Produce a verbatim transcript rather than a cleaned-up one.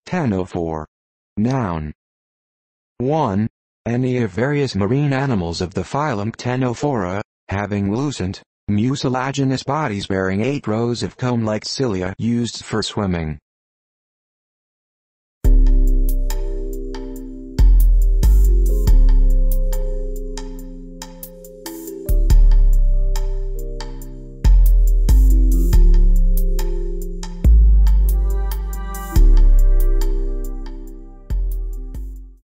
Ctenophore. Noun. one. Any of various marine animals of the phylum Ctenophora, having lucent, mucilaginous bodies bearing eight rows of comb-like cilia used for swimming.